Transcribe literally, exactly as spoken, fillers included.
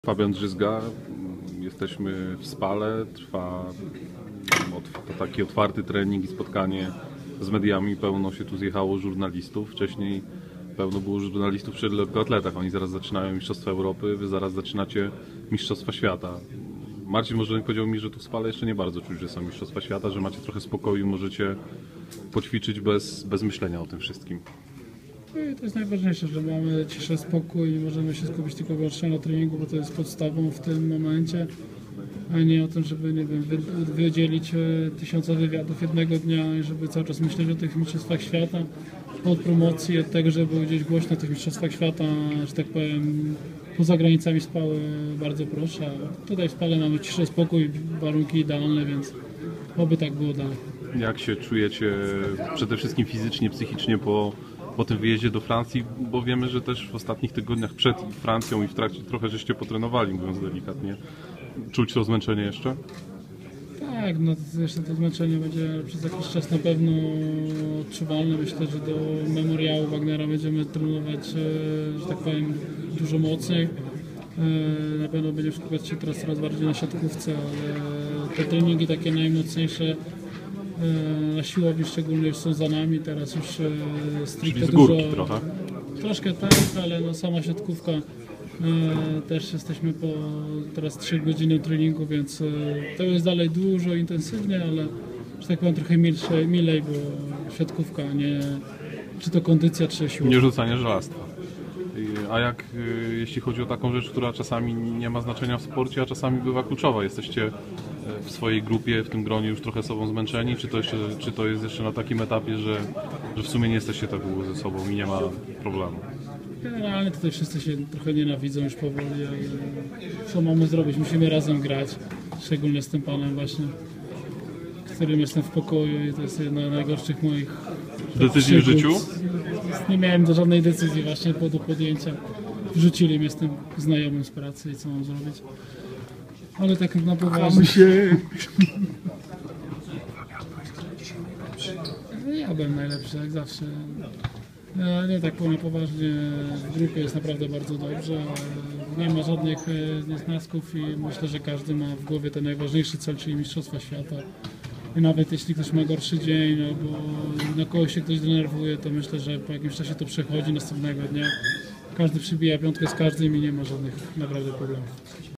Fabian Drzyzga, jesteśmy w Spale, trwa to taki otwarty trening i spotkanie z mediami, pełno się tu zjechało żurnalistów, wcześniej pełno było żurnalistów przy lekkoatletach, oni zaraz zaczynają Mistrzostwa Europy, wy zaraz zaczynacie Mistrzostwa Świata. Marcin może powiedział mi, że tu w Spale jeszcze nie bardzo czuć, że są Mistrzostwa Świata, że macie trochę spokoju, możecie poćwiczyć bez, bez myślenia o tym wszystkim. I to jest najważniejsze, że mamy ciszę, spokój i możemy się skupić tylko wyłącznie na treningu, bo to jest podstawą w tym momencie, a nie o tym, żeby nie wiem, wy, wydzielić tysiące wywiadów jednego dnia i żeby cały czas myśleć o tych mistrzostwach świata, od promocji, od tego, żeby było gdzieś głośno o tych mistrzostwach świata, że tak powiem, poza granicami Spały bardzo proszę. Tutaj w Spale mamy ciszę, spokój, warunki idealne, więc oby tak było dalej. Jak się czujecie przede wszystkim fizycznie, psychicznie po po tym wyjeździe do Francji, bo wiemy, że też w ostatnich tygodniach przed Francją i w trakcie trochę żeście potrenowali, mówiąc delikatnie. Czuć to zmęczenie jeszcze? Tak, no to jeszcze to zmęczenie będzie przez jakiś czas na pewno odczuwalne. Myślę, że do memoriału Wagnera będziemy trenować, że tak powiem, dużo mocniej. Na pewno będziemy skupiać się teraz coraz bardziej na siatkówce, ale te treningi takie najmocniejsze na siłowni szczególnie już są za nami, teraz już stricte z górki dużo, trochę? Troszkę tak, ale no sama siatkówka e, też jesteśmy po teraz trzech godziny treningu, więc e, to jest dalej dużo, intensywnie, ale że tak powiem trochę milsze, milej, bo siatkówka, nie czy to kondycja, czy siłownia. Nie rzucanie żelastwa. A jak jeśli chodzi o taką rzecz, która czasami nie ma znaczenia w sporcie, a czasami bywa kluczowa? Jesteście w swojej grupie, w tym gronie już trochę sobą zmęczeni? Czy to, jeszcze, czy to jest jeszcze na takim etapie, że, że w sumie nie jesteście tak długo ze sobą i nie ma problemu? Generalnie tutaj wszyscy się trochę nienawidzą już powoli, ale co mamy zrobić? Musimy razem grać, szczególnie z tym panem właśnie, z którym jestem w pokoju i to jest jedna z najgorszych moich decyzji w życiu? Nie miałem do żadnej decyzji właśnie do podjęcia. Wrzucili mnie z tym znajomym z pracy i co mam zrobić. Ale tak na poważnie. się! Ja byłem najlepszy, jak zawsze. Ja nie tak na poważnie, w grupie jest naprawdę bardzo dobrze. Nie ma żadnych niesnasków i myślę, że każdy ma w głowie ten najważniejszy cel, czyli Mistrzostwa Świata. I nawet jeśli ktoś ma gorszy dzień albo na kogoś się ktoś denerwuje, to myślę, że po jakimś czasie to przechodzi następnego dnia. Każdy przybija piątkę z każdym i nie ma żadnych naprawdę problemów.